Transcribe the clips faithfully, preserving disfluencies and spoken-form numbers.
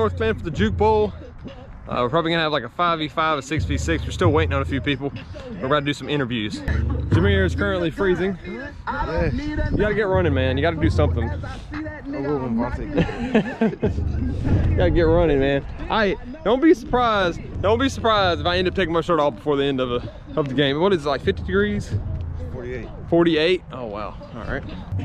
marksman for the Juke Bowl. Uh, we're probably gonna have like a five v five, a six v six. We're still waiting on a few people. We're about to do some interviews. Jameer is currently freezing. Yeah. You gotta get running, man. You gotta do something. You gotta get running, man. I don't be surprised. Don't be surprised if I end up taking my shirt off before the end of, a, of the game. What is it, like fifty degrees? forty-eight. forty-eight? Oh, wow. All right.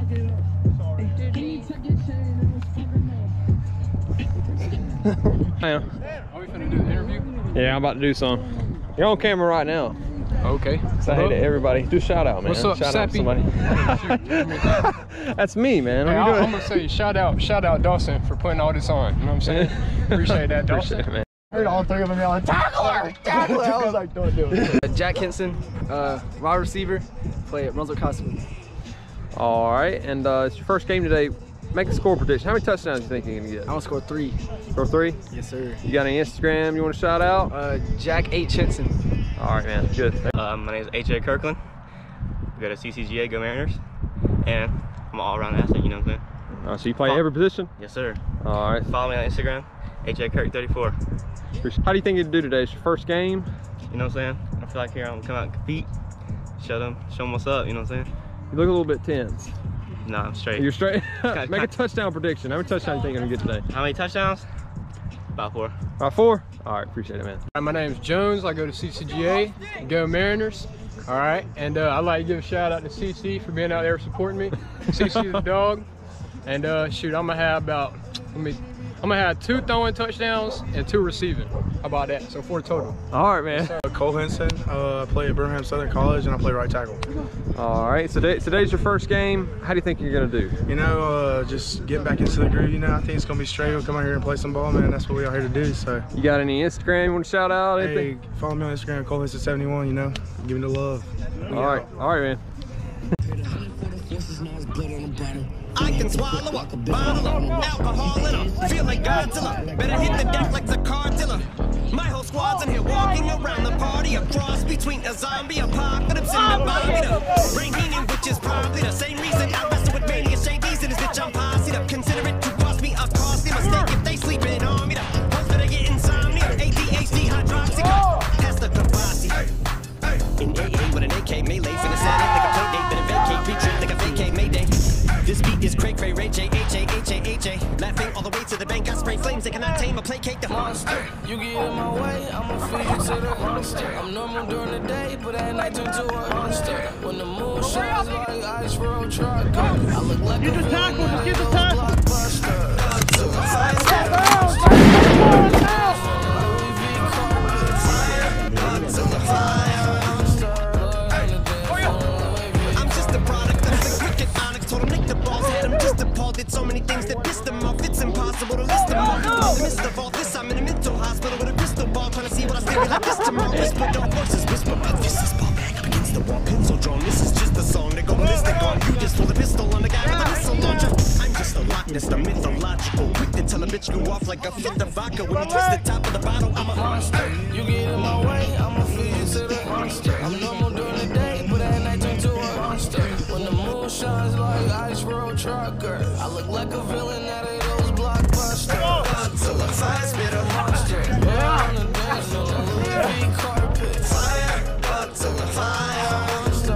Are we finna do the interview? Yeah, I'm about to do some. You're on camera right now. Okay. Say hey to everybody. Do a shout out, man. What's up, shout Sappy? out to somebody. That's me, man. Hey, What are you I'm doing? gonna say shout out, shout out Dawson for putting all this on. You know what I'm saying? Appreciate that, Dawson. Appreciate it, man. I heard all three of them yelling, tackle her! Tackle her! I was like, don't do it. Jack Henson, uh, wide receiver, play at Brunswick High School. All right, and uh, it's your first game today. Make a score prediction. How many touchdowns do you think you're gonna get? I'm gonna score three. Score three? Yes, sir. You got any Instagram you want to shout out? Uh, Jack H. Henson. All right, man. Good. Uh, my name is H J Kirkland. I go to C C G A, go Mariners. And I'm an all-around athlete, you know what I'm saying? Uh, so you play every position? Yes, sir. All right. Follow me on Instagram, H J Kirk thirty-four. How do you think you'd do today? It's your first game? You know what I'm saying? I feel like here I'm gonna come out and compete, show them, show them what's up, you know what I'm saying? You look a little bit tense. Nah, I'm straight. You're straight? Make a touchdown prediction. How many touchdowns do you think you're gonna get today? How many touchdowns? About four. About four? All right, appreciate it, man. All right, my name's Jones. I go to C C G A, go Mariners. All right, and uh, I'd like to give a shout out to C C for being out there supporting me. C C the dog. And uh, shoot, I'm gonna have about, let me, I'm gonna have two throwing touchdowns and two receiving. How about that? So four total. All right, man. Cole Henson. Uh, I play at Birmingham Southern College and I play right tackle. All right, so today, today's your first game. How do you think you're gonna do? You know, uh, just getting back into the groove. You know, I think it's gonna be straight. We'll come out here and play some ball, man. That's what we out here to do. So. You got any Instagram you want to shout out? Anything? Hey, follow me on Instagram, Cole Henson seventy-one. You know, give me the love. All right, all right, man. I can swallow a bottle of alcohol in her. Feel like Godzilla. Better hit the deck like the cartilla. My whole squad's in here walking around the party. A cross between a zombie apocalypse and a Bobby. Rain meaning, which is probably the same reason I wrestle with mania shades in this bitch. I'm posse up. Consider it to cost me a costly mistake if they sleeping on me. Hope that I get insomnia. A D H D hydroxy. Pass the Kabasi. In A A with an A K melee. Finna set it like a play date. Better vacate, retreat like a vacate mayday. This beat is cray cray, Ray J, H A, H A, H A. Laughing all the way to the bank, I spray flames, they cannot tame or placate the monster. You get in my way, I'ma feed you to the monster. I'm normal during the day, but at night turn to a monster. When the moon shines like ice road truck, I look like a villain, I get the blockbuster. So many things that pissed them off, it's impossible to list them all. In the midst of all this, I'm in a mental hospital with a crystal ball, trying to see what I stare like this tomorrow. Whisper, don't voices whisper, my fist is ball back up against the wall, pencil drawn. This is just a song that go ballistic on. You just hold a pistol on the guy with a missile launcher. I'm just a Loch Ness, the mythological. Quick to tell a bitch go off like a fifth of vodka. When you twist the top of the bottle, I'm a monster. You get in my way, I'ma feed you to the monster. I'm normal during the day, but at night turn to a monster. When the moon shines like ice road trucker, I look like a villain out of those blockbusters. Godzilla, fire, spit a monster. Yeah, on the dance on the Louis V carpet. Fire, Godzilla, fire.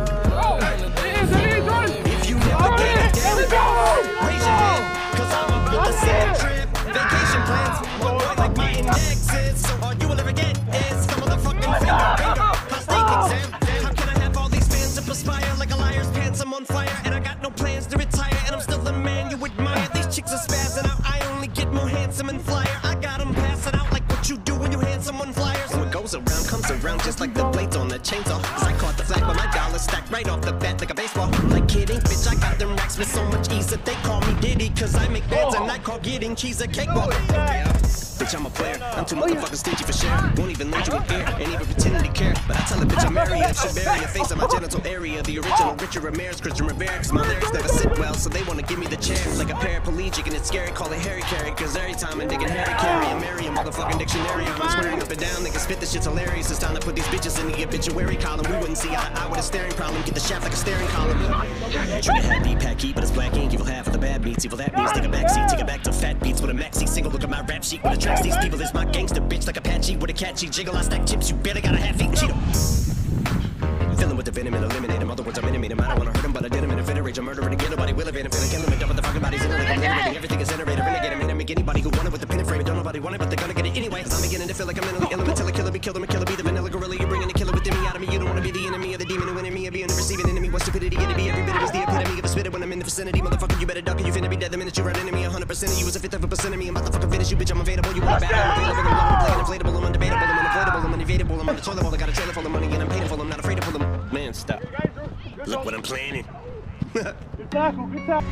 If you never get a damn it, raise your hand, cause I'm up with the same trip. Vacation plans, one point like my index is. So all you will ever get is some motherfucking finger finger. Prostate exam. How can I have all these fans to perspire like a liar's pants? I'm on fire and I got no plans to retire. And I'm still the man you admire. These chicks are spazzing out. I only get more handsome and flyer. I got them passing out like what you do when you hand someone flyers. What goes around comes around just like the blades on the chainsaw. Cause I caught the flag but my dollar stacked right off the bat like a baseball. Like kidding, bitch, I got them racks with so much ease that they call me Diddy. Cause I make bands and I call getting cheese a cakewalk. Yeah. Bitch, I'm a player. I'm too motherfucking stingy for share. Won't even lend you an ear, ain't even pretending to care. But I tell a bitch I'm Mary, I should bury your face in my genital area. The original Richard Ramirez, Christian Rivera. Cause my lyrics never sit well, so they wanna give me the chair. Like a paraplegic and it's scary, call it Harry Carry. Cause every time I'm digging Harry Carry and marry a motherfucking dictionary. I'm swearing up and down, niggas spit this shit's hilarious. It's time to put these bitches in the obituary column. We wouldn't see eye to eye with a staring problem. Get the shaft like a staring column. Trigger happy, pack heat, but it's black ink. Evil half of the bad beats. Evil that means take a backseat, take it back to fat beats with a maxi single. Look at my rap sheet with a track against these people. It's my gangster bitch like Apache with a catchy jiggle. I stack chips, you better got a half-eaten Cheeto. Fill him with the venom and eliminate him. Other words, I'm intimate him. I don't wanna hurt him, but I did him in a fit of rage. I'm murdering again, nobody will evade him. Finna kill him and dump the fucking bodies in like I'm liberating. Everything is iterated, renegade him, and make anybody who want it with the pin and frame. Don't nobody want it, but they're gonna get it anyway. Cause I'm beginning to feel like I'm mentally ill until a killer be killed him, a killer be the vanilla gorilla. You're bringing the killer within me out of me. You don't wanna be the enemy of the demon who enemy of being the receiving enemy. What stupidity it'd be? Every bit of it's the epitome of a spitter when I'm in the vicinity. Motherfucker, you better duck, and you finna be dead the minute you run into me. one hundred percent of you is a fifth of a percent of me. I'm about to fucking finish you, bitch. I'm available. You want a battle? I'm available. I'm playing inflatable. I'm undebatable. I'm unavoidable. I'm unevadable. I'm on the toilet bowl. I got a trailer full of money and I'm paid full. I'm not afraid to pull them. Man, stop. Look what I'm planning. Good tackle, good tackle.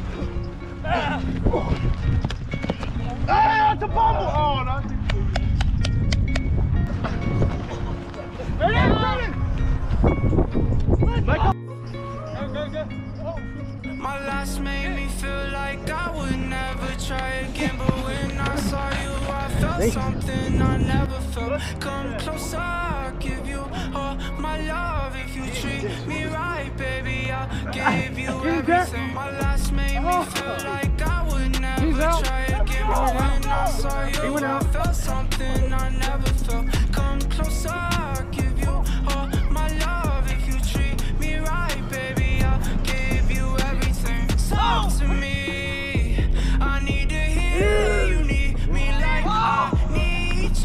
Ah, it's a bumble! Oh, no. My last made me feel like I would never try again, but when I saw you, I felt something I never felt. Come closer, I'll give you all my love. If you treat me right, baby, I'll give you everything. My last made me feel like I would never try again, but when I saw you, I felt something I never felt. Come closer, I'll give you all my love. If you treat me right, baby, I'll give you everything. Talk to me, I need to hear you need me like I need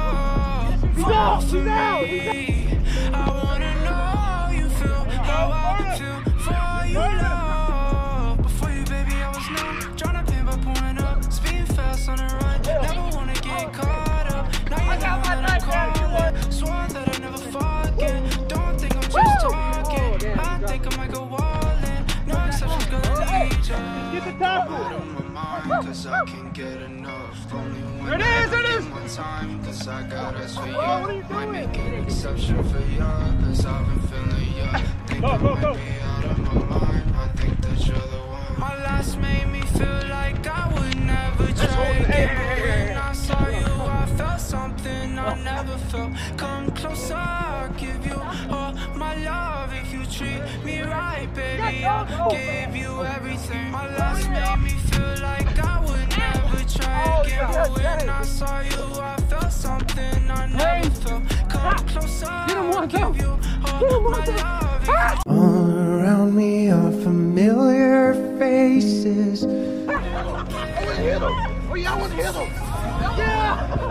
you. Talk to me, I wanna know you feel how I feel for you, love. Before you, baby, I was numb, tryna pin by pulling up, speeding fast on the run, never wanna get caught up. Now you know that I'm calling, swore that I never forget. Don't think I'm just talking, I think I might go all in. No exceptions, gonna need ya. Get the tackle! Cause I can't get enough. Only when It I is, it is! one time, cause I got us for you. Oh, what are you Might doing? make an exception for ya, cause I've been feeling ya. Think Go, I go, might go. be out of my mind. I think that you're the one. My last made me feel like I would never try again, but when I saw you, I felt something I never felt. Come closer, I'll give you all my love. If you treat me right, baby, I'll give you everything. My last made me feel like I would never try again, but when I saw you, I felt something I never felt. Come closer, I'll give you all my love. All around me are familiar faces. I want to hit him! Oh, yeah, I want to hit him! Yeah!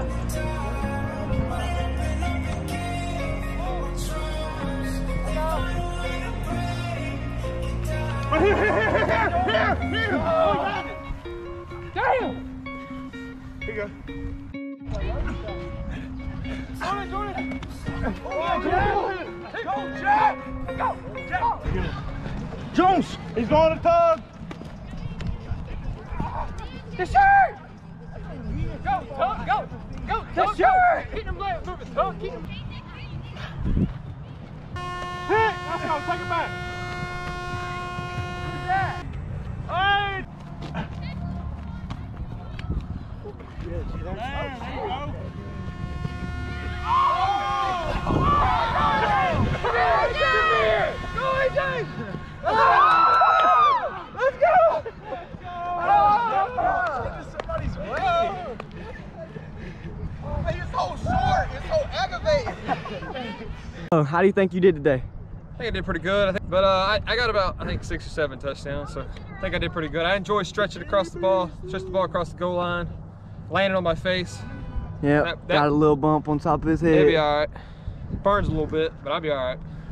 Here, here, here, here, here, here! Oh, got it! Damn! Here you go. Jordan, Jordan! Oh, Jack! Go, Jack! Go, Jack! Jones, he's going to tug! The shirt! Go, tug, go! Go, the shirt! Keep him leg moving, tug, keep him. Hit! Let's go, take it back! Hey! There you go. Go, A J! Let's go! Somebody's way. He's so short. It's so aggravating. Oh, how do you think you did today? I think I did pretty good. I think, but uh, I, I got about I think six or seven touchdowns, so I think I did pretty good. I enjoy stretching across the ball, stretch the ball across the goal line, landing on my face. Yeah, That- that- got a little bump on top of his head. It'll be all right. Burns a little bit, but I'll be all right.